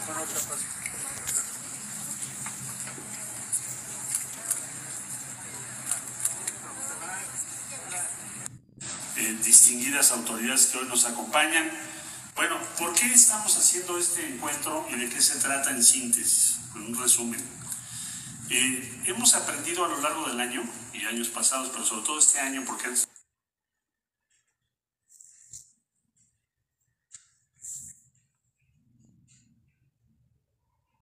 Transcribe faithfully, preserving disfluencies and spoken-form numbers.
con otra cosa. Eh, distinguidas autoridades que hoy nos acompañan. Bueno, ¿por qué estamos haciendo este encuentro y de qué se trata en síntesis? En un resumen. Eh, hemos aprendido a lo largo del año y años pasados, pero sobre todo este año, porque han